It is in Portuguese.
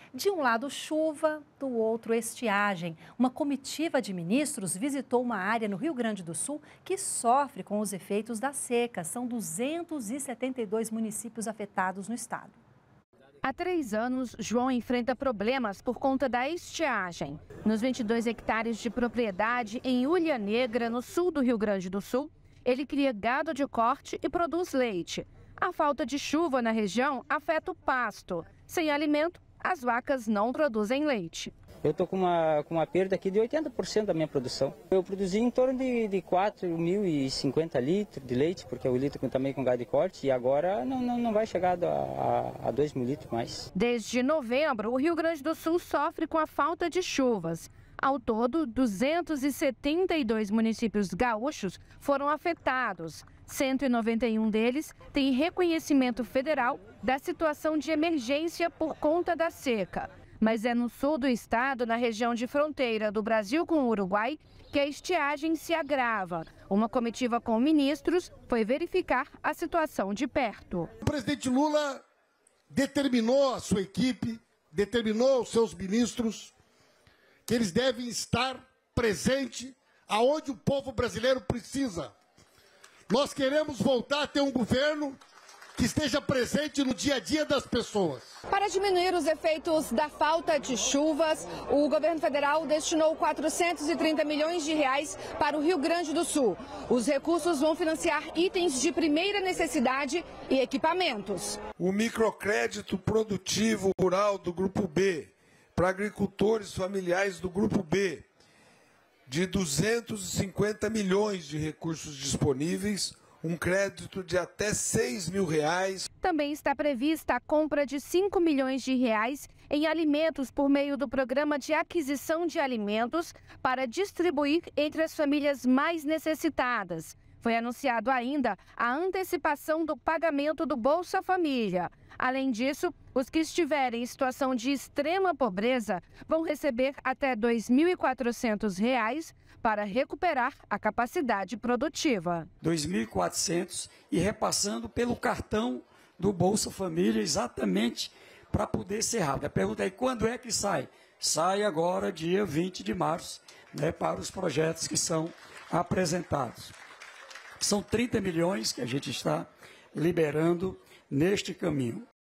De um lado, chuva, do outro, estiagem. Uma comitiva de ministros visitou uma área no Rio Grande do Sul que sofre com os efeitos da seca. São 272 municípios afetados no estado. Há 3 anos, João enfrenta problemas por conta da estiagem. Nos 22 hectares de propriedade em Ulha Negra, no sul do Rio Grande do Sul, ele cria gado de corte e produz leite. A falta de chuva na região afeta o pasto. Sem alimento, as vacas não produzem leite. Eu estou com uma perda aqui de 80% da minha produção. Eu produzi em torno de 4.050 litros de leite, porque é o litro também com gado de corte, e agora não vai chegar a 2.000 litros mais. Desde novembro, o Rio Grande do Sul sofre com a falta de chuvas. Ao todo, 272 municípios gaúchos foram afetados. 191 deles têm reconhecimento federal da situação de emergência por conta da seca. Mas é no sul do estado, na região de fronteira do Brasil com o Uruguai, que a estiagem se agrava. Uma comitiva com ministros foi verificar a situação de perto. O presidente Lula determinou a sua equipe, determinou os seus ministros, que eles devem estar presentes aonde o povo brasileiro precisa. Nós queremos voltar a ter um governo que esteja presente no dia a dia das pessoas. Para diminuir os efeitos da falta de chuvas, o governo federal destinou 430 milhões de reais para o Rio Grande do Sul. Os recursos vão financiar itens de primeira necessidade e equipamentos. O microcrédito produtivo rural do Grupo B, para agricultores familiares do Grupo B, de 250 milhões de recursos disponíveis, um crédito de até R$6.000. Também está prevista a compra de 5 milhões de reais em alimentos por meio do Programa de Aquisição de Alimentos para distribuir entre as famílias mais necessitadas. Foi anunciado ainda a antecipação do pagamento do Bolsa Família. Além disso, os que estiverem em situação de extrema pobreza vão receber até R$ 2.400 para recuperar a capacidade produtiva. R$ 2.400 e repassando pelo cartão do Bolsa Família exatamente para poder ser rápido. A pergunta é quando é que sai? Sai agora, dia 20 de março, para os projetos que são apresentados. São 30 milhões que a gente está liberando neste caminho.